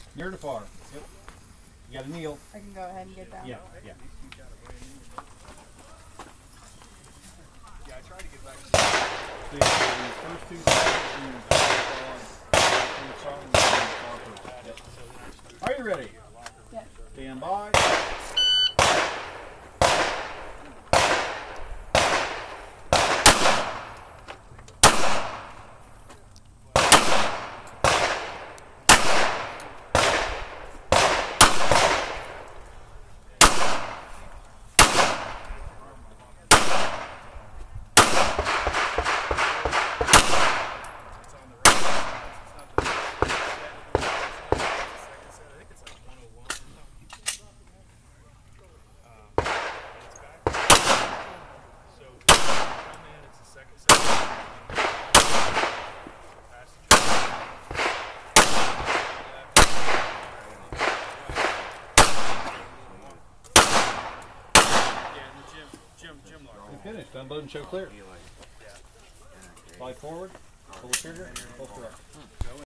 Near to far. Yep. You gotta kneel. I can go ahead and get down. Yeah, yeah. Yeah, I tried to get back to The first two songs. Are you ready? Yes. Stand by. Finished. Unload and show clear. Slide forward. Pull the trigger. Pull correct.